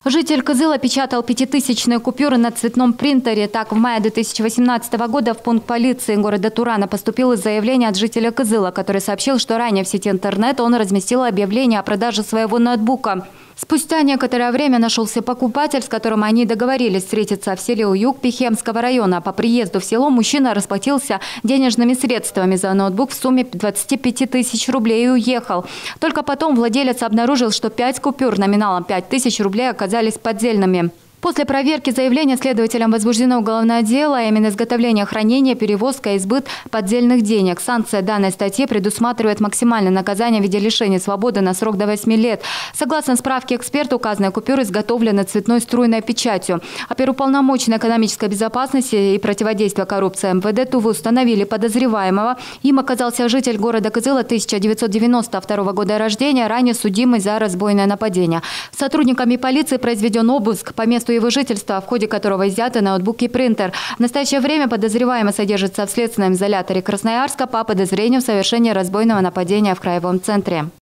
Житель Кызыла печатал 5000-е купюры на цветном принтере. Так, в мае 2018 года в пункт полиции города Турана поступило заявление от жителя Кызыла, который сообщил, что ранее в сети интернет он разместил объявление о продаже своего ноутбука. Спустя некоторое время нашелся покупатель, с которым они договорились встретиться в селе Уюг Пихемского района. По приезду в село мужчина расплатился денежными средствами за ноутбук в сумме 25 тысяч рублей и уехал. Только потом владелец обнаружил, что 5 купюр номиналом 5000 рублей оказались поддельными. После проверки заявления следователям возбуждено уголовное дело, а именно изготовление, хранение, перевозка и сбыт поддельных денег. Санкция данной статьи предусматривает максимальное наказание в виде лишения свободы на срок до 8 лет. Согласно справке эксперта, указанные купюры изготовлены цветной струйной печатью. Оперуполномоченной экономической безопасности и противодействия коррупции МВД Тувы установили подозреваемого. Им оказался житель города Кызыла 1992 года рождения, ранее судимый за разбойное нападение. Сотрудниками полиции произведен обыск по месту его жительства, в ходе которого изъяты ноутбук и принтер. В настоящее время подозреваемый содержится в следственном изоляторе Красноярска по подозрению в совершении разбойного нападения в краевом центре.